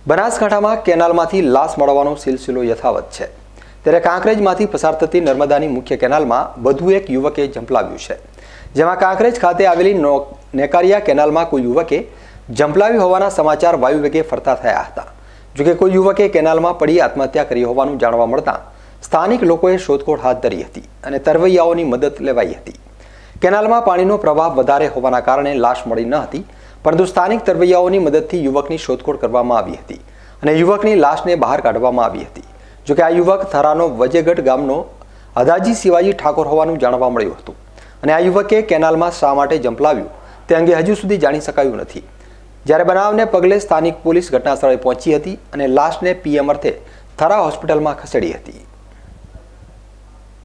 બનાસકાંઠામાં કેનાલમાંથી લાશ મળવાનો સિલસિલો યથાવત છે, ત્યારે કાંકરેજમાંથી પસાર થતી નર્મદાની મુખ્ય કેનાલમાં વધુ એક યુવકે ઝંપલાવ્યું છે, જેમાં કાંકરેજ ખાતે આવેલી નેકારિયા કેનાલમાં કોઈ યુવકે ઝંપલાવ્યું હોવાના સમાચાર વાયુવેગે ફરતા થયા હતા. જોકે કોઈ યુવકે કેનાલમાં પડી આત્મહત્યા કરી હોવાનું જાણવા મળતા સ્થાનિક લોકોએ શોધખોળ હાથ ધરી હતી અને તરવૈયાઓની મદદ લેવાઈ હતી. કેનાલમાં પાણીનો પ્રવાહ વધારે હોવાના કારણે લાશ મળી ન હતી, પરંતુ સ્થાનિક તરવૈયાઓની મદદથી યુવકની શોધખોળ કરવામાં આવી હતી અને યુવકની લાશને બહાર કાઢવામાં આવી હતી. જોકે આ યુવક થરાનો વજેગઢ ગામનો અદાજી શિવાજી ઠાકોર હોવાનું જાણવા મળ્યું હતું અને આ યુવકે કેનાલમાં શા માટે ઝંપલાવ્યું તે અંગે હજુ સુધી જાણી શકાયું નથી. જ્યારે બનાવને પગલે સ્થાનિક પોલીસ ઘટનાસ્થળે પહોંચી હતી અને લાશને પીએમ અર્થે થરા હોસ્પિટલમાં ખસેડી હતી.